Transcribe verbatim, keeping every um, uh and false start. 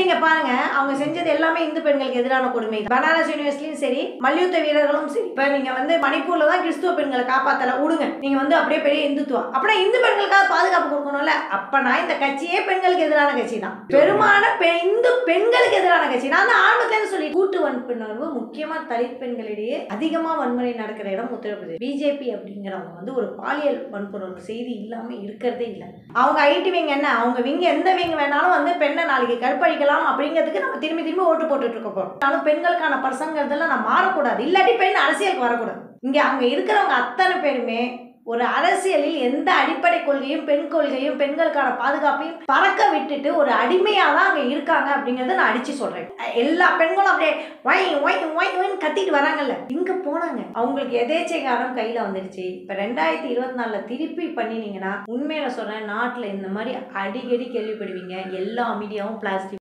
நீங்க பாருங்க, அவங்க செஞ்சது எல்லாமே இந்து பெண்களுக்கு எதிரான கொடுமை. பனாரஸ் யூனிவர்சிட்டியும் சரி, மல்யுத்த வீரர்களும் சரி. இப்ப நீங்க வந்து மணிப்பூர்ல தான் கிறிஸ்துவ பெண்களை காப்பாத்தல விடுங்க, நீங்க வந்து அப்படியே பெரிய இந்துத்துவா, அப்படின்னா இந்து பெண்களுக்காக பாதுகாப்பு கொடுக்கணும்ல. அப்பனா இந்த கட்சியே பெண்களுக்கு எதிரான கட்சி தான், பெருமான இந்து பெண்களுக்கு எதிரான கட்சி. நான் தான் ஆரம்பத்துல சொல்லி கூட்டு வன்புணர்வு முக்கியமா தலித் பெண்களிடையே அதிகமா வன்முறை நடக்கிற இடம் உத்தரப்பிரதேசம். பிஜேபி அப்படிங்கிறவங்க வந்து ஒரு பாலியல் வன்புணர்வு செய்தி இல்லாம இருக்கிறதே இல்லை. அவங்க ஐடி விங் என்ன, அவங்க விங்க எந்த விங் வேணாலும் வந்து பெண்ணை நாளைக்கு கற்பழிக்கலாம் அப்படிங்கிறதுக்கு நம்ம திரும்பி திரும்பி ஓட்டு போட்டுட்டு இருக்க போறோம். ஆனாலும் பெண்களுக்கான பர்சங்கிறதெல்லாம் நான் மாறக்கூடாது, இல்லாட்டி பெண் அரசியலுக்கு வரக்கூடாது. இங்க அங்க இருக்கிறவங்க அத்தனை பேருமே ஒரு அரசியலில் எந்த அடிப்படை கொள்கையும் பெண் கொள்கையும் பெண்களுக்கான பாதுகாப்பையும் பறக்க விட்டுட்டு ஒரு அடிமையாக தான் அங்கே இருக்காங்க அப்படிங்கிறத நான் அடிச்சு சொல்றேன். எல்லா பெண்களும் அப்படியே ஒய் ஒய் ஒய் ஒய்ன்னு கத்திட்டு வராங்கல்ல, இங்க போனாங்க அவங்களுக்கு எதேச்சைகாரம் கையில வந்துடுச்சு. இப்ப ரெண்டாயிரத்தி இருபத்தி நாலுல திருப்பி பண்ணினீங்கன்னா உண்மையில சொல்றேன், நாட்டுல இந்த மாதிரி அடிக்கடி கேள்விப்படுவீங்க. எல்லா மீடியாவும் பிளாஸ்டிக்